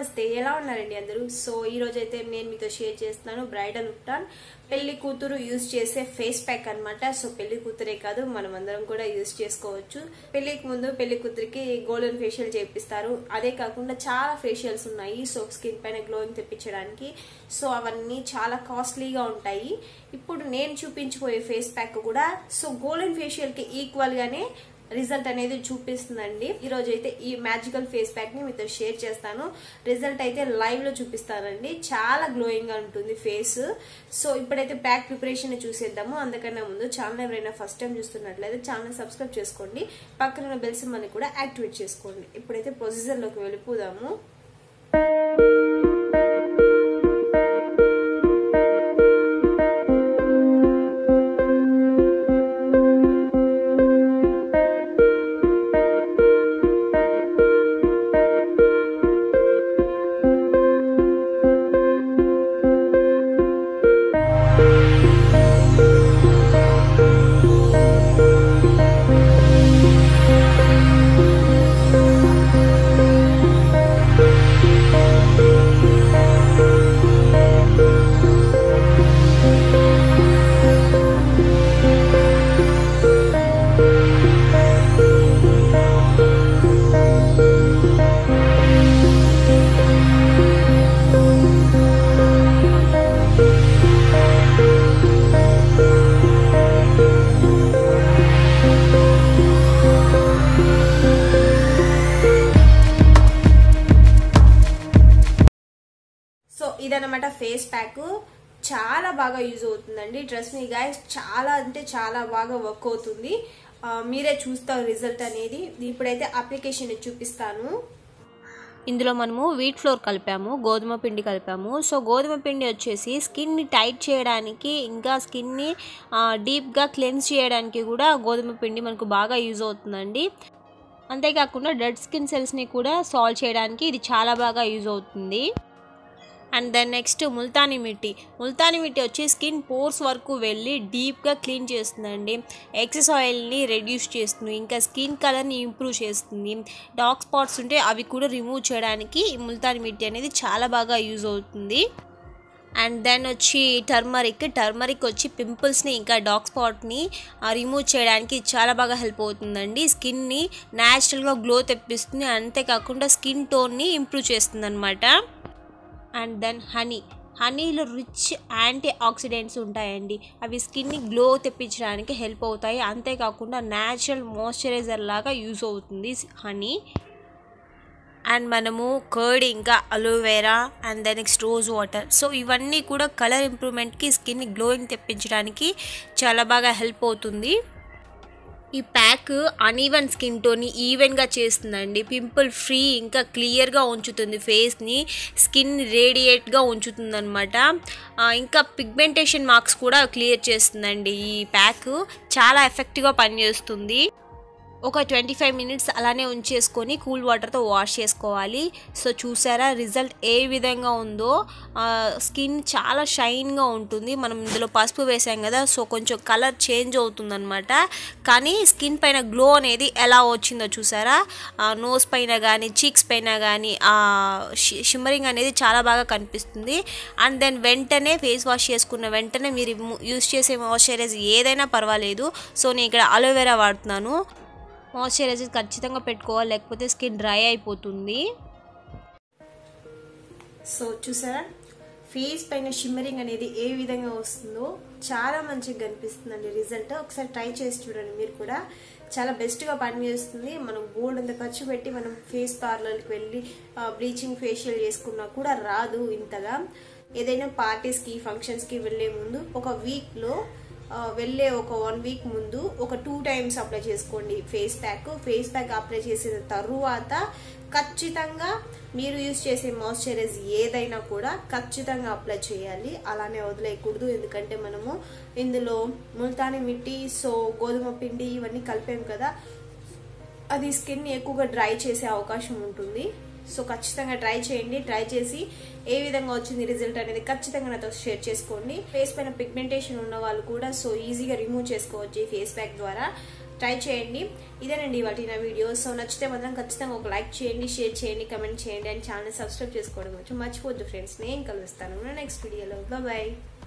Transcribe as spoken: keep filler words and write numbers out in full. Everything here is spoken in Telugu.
నమస్తే, ఎలా ఉన్నారండి అందరూ? సో ఈ రోజు అయితే నేను మీతో షేర్ చేస్తున్నాను బ్రైడల్ ఉప్టాన్ పెళ్లి కూతురు యూజ్ చేసే ఫేస్ ప్యాక్ అన్నమాట. సో పెళ్లి కూతురే కాదు, మనం అందరం కూడా యూజ్ చేసుకోవచ్చు. పెళ్లికి ముందు పెళ్లి కూతురికి గోల్డెన్ ఫేషియల్ చేపిస్తారు. అదే కాకుండా చాలా ఫేషియల్స్ ఉన్నాయి సో స్కిన్ పైన గ్లోయింగ్ తెప్పించడానికి. సో అవన్నీ చాలా కాస్ట్లీగా ఉంటాయి. ఇప్పుడు నేను చూపించబోయే ఫేస్ ప్యాక్ కూడా సో గోల్డెన్ ఫేషియల్ కి ఈక్వల్ గానే రిజల్ట్ అనేది చూపిస్తుందండి. ఈ రోజు అయితే ఈ మ్యాజికల్ ఫేస్ ప్యాక్ ని మీతో షేర్ చేస్తాను. రిజల్ట్ అయితే లైవ్ లో చూపిస్తానండి. చాలా గ్లోయింగ్ గా ఉంటుంది ఫేస్. సో ఇప్పుడైతే ప్యాక్ ప్రిపరేషన్ చూసేద్దాము. అందుకన్నా ముందు ఛానల్ ఎవరైనా ఫస్ట్ టైం చూస్తున్నట్లయితే ఛానల్ సబ్స్క్రైబ్ చేసుకోండి, పక్కన బెల్ సింబల్ ని కూడా యాక్టివేట్ చేసుకోండి. ఇప్పుడైతే ప్రొసీజర్ లోకి వెళ్ళిపోదాము. సో ఇదన్నమాట ఫేస్ ప్యాక్. చాలా బాగా యూజ్ అవుతుందండి. ట్రస్ట్ మీ గైస్, చాలా అంటే చాలా బాగా వర్క్ అవుతుంది. మీరే చూస్తారు రిజల్ట్ అనేది. ఇప్పుడైతే అప్లికేషన్ చూపిస్తాను. ఇందులో మనము వీట్ ఫ్లోర్ కలిపాము, గోధుమ పిండి కలిపాము. సో గోధుమ పిండి వచ్చేసి స్కిన్ని టైట్ చేయడానికి, ఇంకా స్కిన్ని డీప్గా క్లెన్స్ చేయడానికి కూడా గోధుమ పిండి మనకు బాగా యూజ్ అవుతుందండి. అంతేకాకుండా డెడ్ స్కిన్ సెల్స్ని కూడా సాల్వ్ చేయడానికి ఇది చాలా బాగా యూజ్ అవుతుంది. And then next multani mitti. Multani mitti వచ్చి స్కిన్ పోర్స్ వరకు వెళ్ళి డీప్గా క్లీన్ చేస్తుందండి. ఎక్సెస్ ఆయిల్ని రెడ్యూస్ చేస్తుంది, ఇంకా స్కిన్ కలర్ని ఇంప్రూవ్ చేస్తుంది. డార్క్ స్పాట్స్ ఉంటే అవి కూడా రిమూవ్ చేయడానికి ఈ ముల్తానీ మిట్టి అనేది చాలా బాగా యూజ్ అవుతుంది. అండ్ దెన్ వచ్చి టర్మరిక్. టర్మరిక్ వచ్చి పింపుల్స్ని ఇంకా డార్క్ స్పాట్ని రిమూవ్ చేయడానికి చాలా బాగా హెల్ప్ అవుతుందండి. స్కిన్ని న్యాచురల్గా గ్లో తెప్పిస్తుంది, అంతేకాకుండా స్కిన్ టోన్ని ఇంప్రూవ్ చేస్తుంది అనమాట. And then honey. హనీలో రిచ్ యాంటీ ఆక్సిడెంట్స్ ఉంటాయండి. అవి స్కిన్ని గ్లో తెప్పించడానికి హెల్ప్ అవుతాయి. అంతేకాకుండా న్యాచురల్ మాయిశ్చరైజర్ లాగా యూజ్ అవుతుంది హనీ. అండ్ మనము కర్డ్, ఇంకా aloe vera, and then next rose water. So ఇవన్నీ కూడా కలర్ ఇంప్రూవ్మెంట్కి, స్కిన్ని గ్లోయింగ్ తెప్పించడానికి చాలా బాగా హెల్ప్ అవుతుంది. ఈ ప్యాక్ అన్ఈవెన్ స్కిన్ టోన్ని ఈవెన్గా చేస్తుందండి. పింపుల్ ఫ్రీ ఇంకా క్లియర్గా ఉంచుతుంది ఫేస్ని. స్కిన్ రేడియేట్గా ఉంచుతుంది అనమాట. ఇంకా పిగ్మెంటేషన్ మార్క్స్ కూడా క్లియర్ చేస్తుందండి. ఈ ప్యాక్ చాలా ఎఫెక్టివ్గా పనిచేస్తుంది. ఒక ట్వంటీ ఫైవ్ మినిట్స్ అలానే ఉంచేసుకొని కూల్ వాటర్తో వాష్ చేసుకోవాలి. సో చూసారా రిజల్ట్ ఏ విధంగా ఉందో. స్కిన్ చాలా షైన్గా ఉంటుంది. మనం ఇందులో పసుపు వేసాం కదా, సో కొంచెం కలర్ చేంజ్ అవుతుందన్నమాట. కానీ స్కిన్ పైన గ్లో అనేది ఎలా వచ్చిందో చూసారా. నోస్ పైన కానీ, చీక్స్ పైన కానీ షిమ్మరింగ్ అనేది చాలా బాగా కనిపిస్తుంది. అండ్ దెన్ వెంటనే ఫేస్ వాష్ చేసుకున్న వెంటనే మీరు యూస్ చేసే మాయిశ్చరైజర్ ఏదైనా పర్వాలేదు. సో నేను ఇక్కడ అలోవెరా వాడుతున్నాను. మాయిశ్చరైజర్ ఖచ్చితంగా పెట్టుకోవాలి, లేకపోతే స్కిన్ డ్రై అయిపోతుంది. సో చూసారా ఫేస్ పైన షిమ్మరింగ్ అనేది ఏ విధంగా వస్తుందో. చాలా మంచిగా కనిపిస్తుందండి రిజల్ట్. ఒకసారి ట్రై చేసి చూడండి మీరు కూడా. చాలా బెస్ట్గా పనిచేస్తుంది. మనం గోల్డ్ అంత ఖర్చు పెట్టి మనం ఫేస్ పార్లర్కి వెళ్ళి బ్లీచింగ్ ఫేషియల్ చేసుకున్నా కూడా రాదు ఇంతగా. ఏదైనా పార్టీస్కి, ఫంక్షన్స్కి వెళ్ళే ముందు ఒక వీక్లో వెళ్ళే ఒక వన్ వీక్ ముందు ఒక టూ టైమ్స్ అప్లై చేసుకోండి face pack. Face pack apply చేసిన తరువాత ఖచ్చితంగా మీరు యూజ్ చేసే మాయిశ్చరైజర్ ఏదైనా కూడా ఖచ్చితంగా అప్లై చేయాలి. అలానే వదిలేయకూడదు. ఎందుకంటే మనము ఇందులో ముల్తానీ మిట్టి, సో గోధుమ పిండి ఇవన్నీ కలిపాం కదా, అది స్కిన్ ఎక్కువగా డ్రై చేసే అవకాశం ఉంటుంది. సో ఖచ్చితంగా ట్రై చేయండి. ట్రై చేసి ఏ విధంగా వచ్చింది రిజల్ట్ అనేది ఖచ్చితంగా నాతో షేర్ చేసుకోండి. ఫేస్ పైన పిగ్మెంటేషన్ ఉన్న వాళ్ళు కూడా సో ఈజీగా రిమూవ్ చేసుకోవచ్చు ఈ ఫేస్ ప్యాక్ ద్వారా. ట్రై చేయండి. ఇదేనండి వాటి నా వీడియో. సో నచ్చితే మాత్రం ఖచ్చితంగా ఒక లైక్ చేయండి, షేర్ చేయండి, కమెంట్ చేయండి అండ్ ఛానల్ సబ్స్క్రైబ్ చేసుకోవడం కొంచెం మర్చిపోద్దు ఫ్రెండ్స్. నేను కలుస్తాను నెక్స్ట్ వీడియోలో. బాయ్.